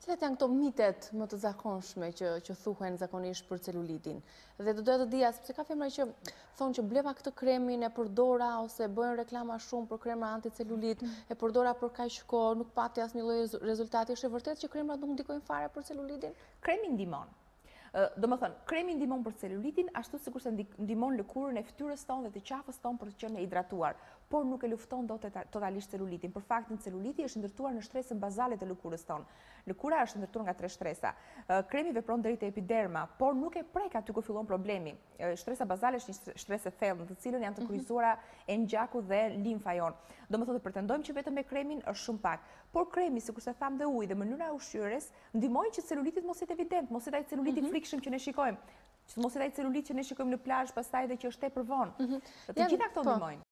Cilat janë këto mitet më të zakonshme që thuhen zakonisht për celulitin? Dhe do doja të dija, sepse ka femra që thonë që bleva këtë kremin, e përdora ose bëjnë reklama shumë për krema anticelulit, e përdora për kaq kohë, nuk pati asnjë lloj rezultati. Është e vërtetë që kremat nuk ndikojnë fare për celulitin? Kremi ndihmon. Do më thënë, kremi ndihmon për celulitin, ashtu sikur se ndihmon lëkurën e fytyrës tonë dhe të qafës tonë për të qenë e hidratuar, por nuk e lufton dot totalisht celulitin. Për faktin celuliti është ndërtuar në shtresën bazale të lëkurës tonë. Lëkura është ndërtuar nga 3 shtresa. Kremi vepron deri te epiderma, por nuk e prek aty ku fillon problemi. Shtresa bazale është një shtresë e thellë, në të cilën janë të kryqëzuara e ngjaku dhe limfa jon. Domethënë pretendojmë që vetëm me kremin është shumë pak, por kremi, sikur se tham dhe uji dhe mënyra ushqyerjes ndihmojnë që celulitit mos jetë evident, mos jetë ai celuliti frikshëm që ne shikojmë. Mos jetë ai celulit që ne shikojmë në plazh pastaj dhe që është tepër vonë. Të gjitha këto ndihmojnë.